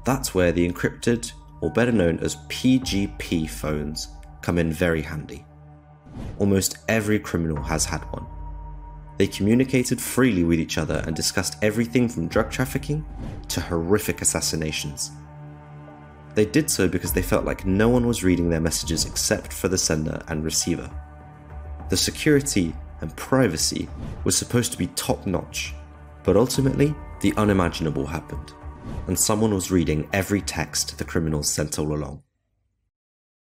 That's where the encrypted, or better known as PGP phones, come in very handy. Almost every criminal has had one. They communicated freely with each other and discussed everything from drug trafficking to horrific assassinations. They did so because they felt like no one was reading their messages except for the sender and receiver. The security and privacy was supposed to be top-notch, but ultimately the unimaginable happened, and someone was reading every text the criminals sent all along.